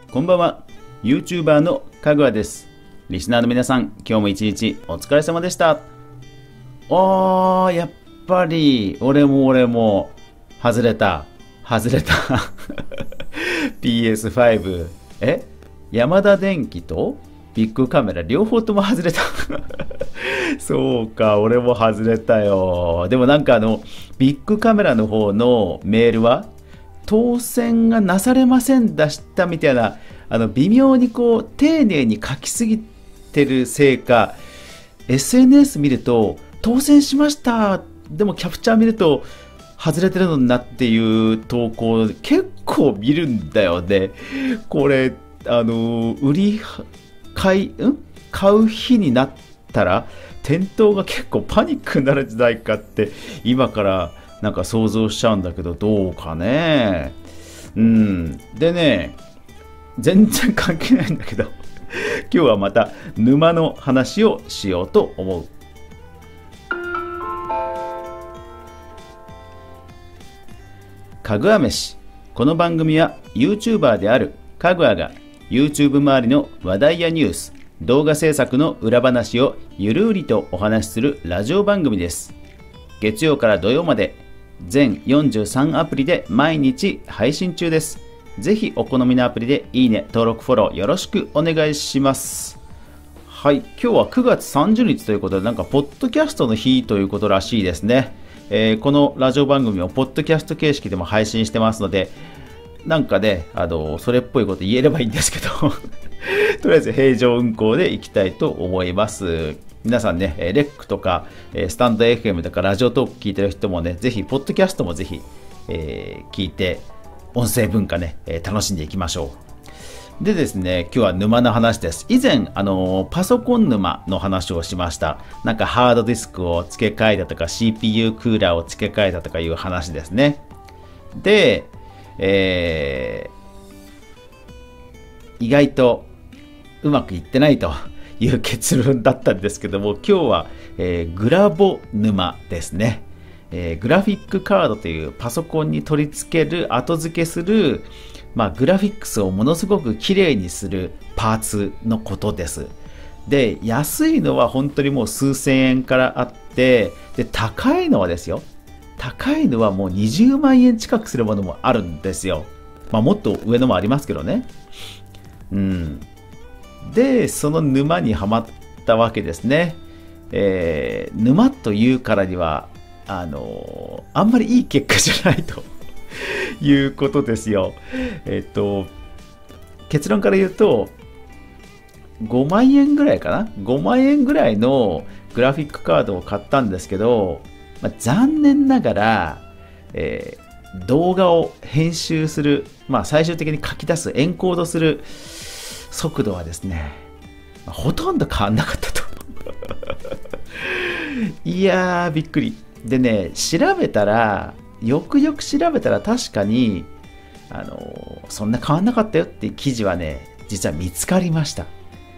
こんばんは。YouTuber のかぐわです。リスナーの皆さん、今日も一日お疲れ様でした。やっぱり、俺も、外れた。PS5。ヤマダ電機とビッグカメラ両方とも外れた。そうか、俺も外れたよ。でもなんかビッグカメラの方のメールは、当選がなされませんでしたみたいな、微妙に丁寧に書きすぎてるせいか、SNS 見ると、当選しました。でもキャプチャー見ると、外れてるのになっていう投稿、結構見るんだよね。これ、買う日になったら、店頭が結構パニックになるんじゃないかって、今からなんか想像しちゃうんだけど、どうかね。でね、全然関係ないんだけど、今日はまた沼の話をしようと思う。かぐわ飯。この番組は YouTuber であるかぐわが YouTube 周りの話題やニュース、動画制作の裏話をゆるりとお話しするラジオ番組です。月曜から土曜まで全43アプリで毎日配信中です。ぜひお好みのアプリでいいね、登録、フォローよろしくお願いします。はい、今日は9月30日ということで、なんかポッドキャストの日ということらしいですね。このラジオ番組をポッドキャスト形式でも配信してますので、なんかね、それっぽいこと言えればいいんですけど、とりあえず平常運行でいきたいと思います。皆さんね、レックとか、スタンド FM とかラジオトーク聞いてる人もね、ぜひ、ポッドキャストもぜひ、聞いて、音声文化ね、楽しんでいきましょう。でですね、今日は沼の話です。以前、パソコン沼の話をしました。なんかハードディスクを付け替えたとか、CPU クーラーを付け替えたとかいう話ですね。で、意外とうまくいってないという結論だったんですけども、今日は、グラボ沼ですね。グラフィックカードというパソコンに取り付ける、後付けする、グラフィックスをものすごく綺麗にするパーツのことです。で、安いのは本当にもう数千円からあって、で、高いのはですよ。高いのはもう20万円近くするものもあるんですよ。もっと上のもありますけどね。で、その沼にはまったわけですね。沼というからには、あんまりいい結果じゃないということですよ。結論から言うと、5万円ぐらいかな ?5 万円ぐらいのグラフィックカードを買ったんですけど、残念ながら、動画を編集する、最終的に書き出す、エンコードする速度はですね、ほとんど変わんなかったと。いやー、びっくり。でね、よくよく調べたら確かに、そんな変わんなかったよっていう記事はね、実は見つかりました。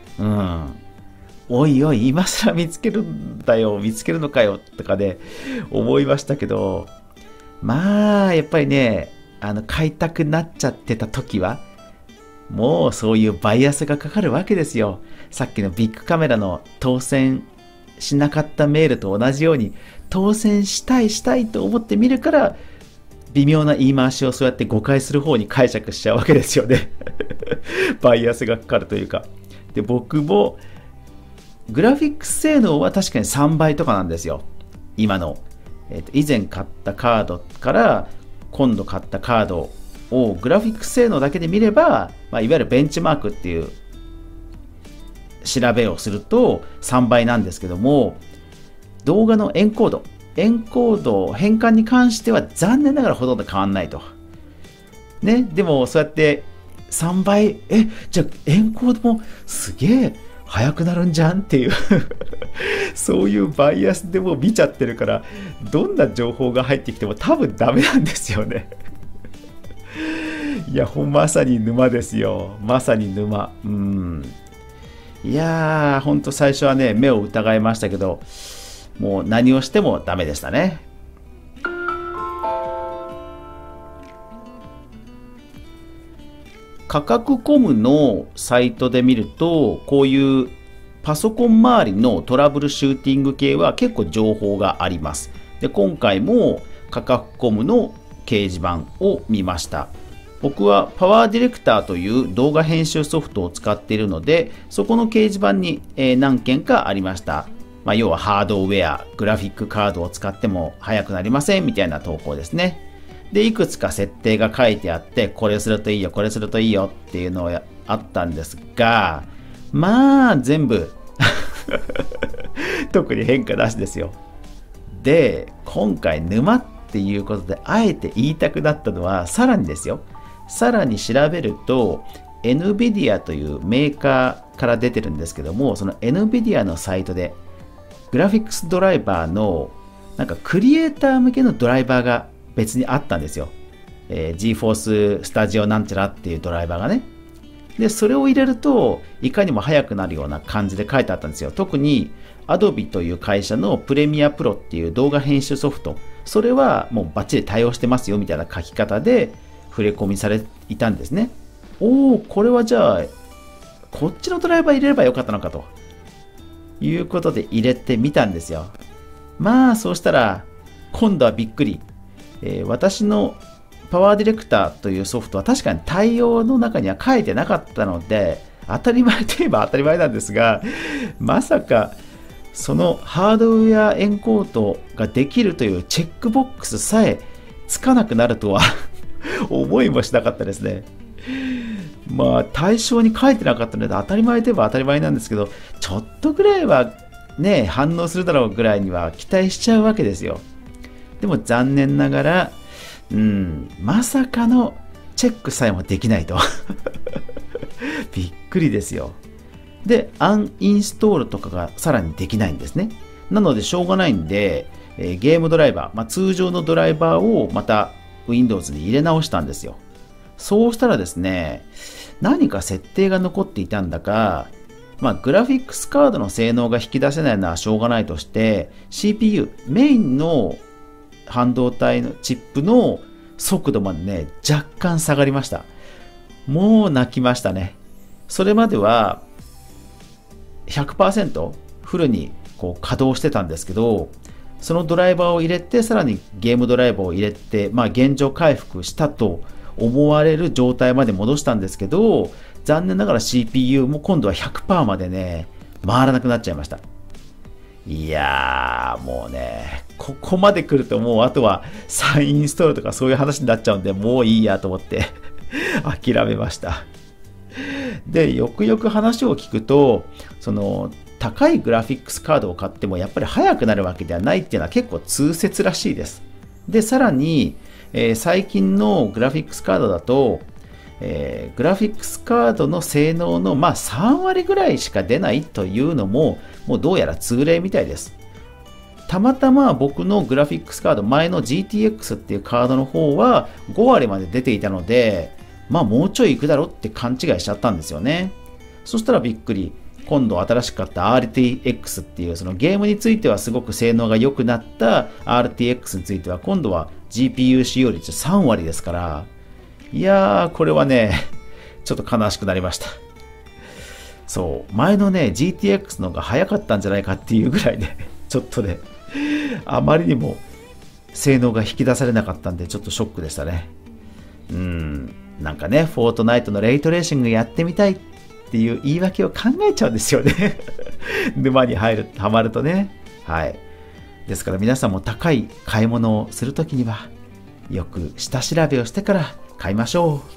おいおい、今更見つけるのかよ、とかね、思いましたけど、やっぱりね、買いたくなっちゃってた時は、もうそういうバイアスがかかるわけですよ。さっきのビッグカメラの当選しなかったメールと同じように、当選したいと思ってみるから、微妙な言い回しをそうやって誤解する方に解釈しちゃうわけですよね。バイアスがかかるというか。で、僕も、グラフィックス性能は確かに3倍とかなんですよ。今の。以前買ったカードから今度買ったカードをグラフィック性能だけで見れば、いわゆるベンチマークっていう調べをすると3倍なんですけども、動画のエンコード変換に関しては残念ながらほとんど変わんないと。ね、でもそうやって3倍、じゃあエンコードもすげえ早くなるんじゃんっていうそういうバイアスでもう見ちゃってるから、どんな情報が入ってきても多分ダメなんですよね。いや、まさに沼ですよ。まさに沼。いやー、ほんと最初はね、目を疑いましたけど、もう何をしてもダメでしたね。 価格コムのサイトで見ると、こういうパソコン周りのトラブルシューティング系は結構情報があります。で、今回も価格コムの掲示板を見ました。僕はパワーディレクターという動画編集ソフトを使っているので、そこの掲示板に何件かありました。要はハードウェア、グラフィックカードを使っても速くなりませんみたいな投稿ですね。で、いくつか設定が書いてあって、これするといいよ、これするといいよっていうのがあったんですが、全部特に変化なしですよ。で、今回沼っていうことであえて言いたくなったのは、さらにですよ。さらに調べると NVIDIA というメーカーから出てるんですけども、その NVIDIA のサイトでグラフィックスドライバーのなんかクリエイター向けのドライバーが別にあったんですよ。GeForce Studio なんちゃらっていうドライバーがね。で、それを入れるといかにも速くなるような感じで書いてあったんですよ。特に Adobe という会社の Premiere Pro っていう動画編集ソフト、それはもうバッチリ対応してますよみたいな書き方で触れ込みされていたんですね。これはじゃあこっちのドライバー入れればよかったのかということで入れてみたんですよ。そうしたら今度はびっくり。私のパワーディレクターというソフトは確かに対応の中には書いてなかったので、当たり前といえば当たり前なんですが、まさかそのハードウェアエンコードができるというチェックボックスさえつかなくなるとは思いもしなかったですね。対象に書いてなかったので当たり前といえば当たり前なんですけど、ちょっとぐらいはね、反応するだろうぐらいには期待しちゃうわけですよ。でも残念ながら、まさかのチェックさえもできないとびっくりですよ。で、アンインストールとかがさらにできないんですね。なのでしょうがないんで、ゲームドライバー、通常のドライバーをまた Windows に入れ直したんですよ。そうしたらですね、何か設定が残っていたんだか、グラフィックスカードの性能が引き出せないのはしょうがないとして、CPU、メインの半導体のチップの速度までね、若干下がりました。もう泣きましたね。それまでは 100% フルに稼働してたんですけど、そのドライバーを入れて、さらにゲームドライバーを入れて、現状回復したと思われる状態まで戻したんですけど、残念ながら CPU も今度は 100% までね、回らなくなっちゃいました。いやー、もうね、ここまで来るともうあとは再インストールとかそういう話になっちゃうんで、もういいやと思って諦めました。で、よくよく話を聞くと、その高いグラフィックスカードを買ってもやっぱり速くなるわけではないっていうのは結構通説らしいです。で、さらに、最近のグラフィックスカードだと、グラフィックスカードの性能の3割ぐらいしか出ないというのも、もうどうやら通例みたいです。たまたま僕のグラフィックスカード、前の GTX っていうカードの方は5割まで出ていたので、もうちょいいくだろって勘違いしちゃったんですよね。そしたらびっくり。今度新しく買った RTX っていうそのゲームについてはすごく性能が良くなった RTX については今度は GPU 使用率3割ですから、いやー、これはね、ちょっと悲しくなりました。そう、前のね、GTX の方が早かったんじゃないかっていうぐらいね、ちょっとね、あまりにも性能が引き出されなかったんで、ちょっとショックでしたね。なんかね、フォートナイトのレイトレーシングやってみたいっていう言い訳を考えちゃうんですよね。沼にはまるとね。はい。ですから皆さんも高い買い物をするときには、よく下調べをしてから買いましょう。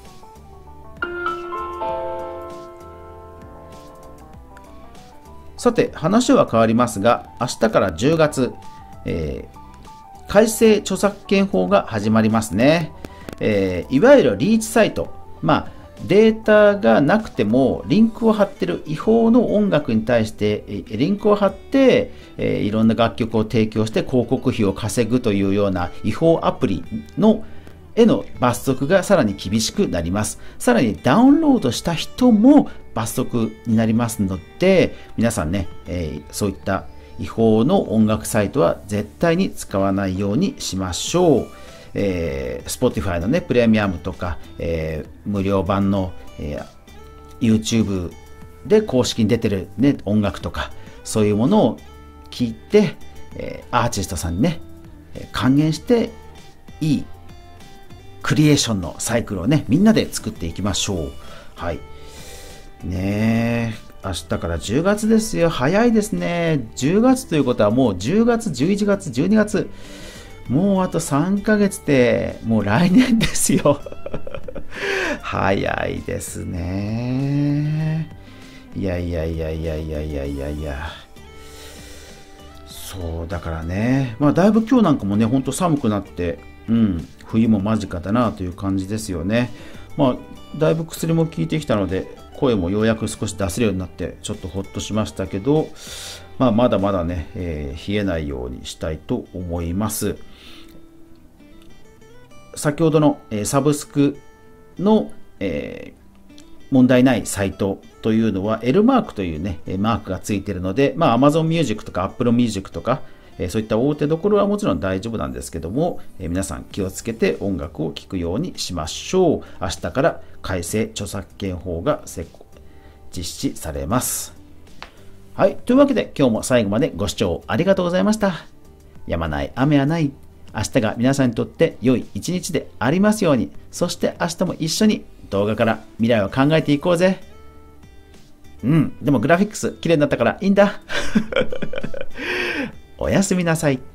さて、話は変わりますが、明日から10月、改正著作権法が始まりますね。いわゆるリーチサイト、データがなくてもリンクを貼ってる違法の音楽に対してリンクを貼っていろんな楽曲を提供して広告費を稼ぐというような違法アプリのへの罰則がさらに厳しくなります。さらにダウンロードした人も罰則になりますので、皆さんね、そういった違法の音楽サイトは絶対に使わないようにしましょう。 Spotify のね、プレミアムとか、無料版の、YouTube で公式に出てるね、音楽とか、そういうものを聞いて、アーティストさんにね、還元して、いいクリエーションのサイクルをね、みんなで作っていきましょう。はい。ねえ、明日から10月ですよ。早いですね。10月ということはもう10月、11月、12月。もうあと3ヶ月で、もう来年ですよ。早いですね。いやいやいやいやいやいやいやいや。そう、だからね。まあだいぶ今日なんかもね、ほんと寒くなって、冬も間近だなという感じですよね。まあ、だいぶ薬も効いてきたので、声もようやく少し出せるようになって、ちょっとほっとしましたけど、まあ、まだまだね、冷えないようにしたいと思います。先ほどの、サブスクの、問題ないサイトというのは L マークというね、マークがついているので、まあ、Amazon Music とか Apple Music とか、そういった大手どころはもちろん大丈夫なんですけども、皆さん気をつけて音楽を聴くようにしましょう。明日から改正著作権法が実施されます。はい。というわけで今日も最後までご視聴ありがとうございました。止まない雨はない。明日が皆さんにとって良い一日でありますように。そして明日も一緒に動画から未来を考えていこうぜ。でもグラフィックス綺麗になったからいいんだ。おやすみなさい。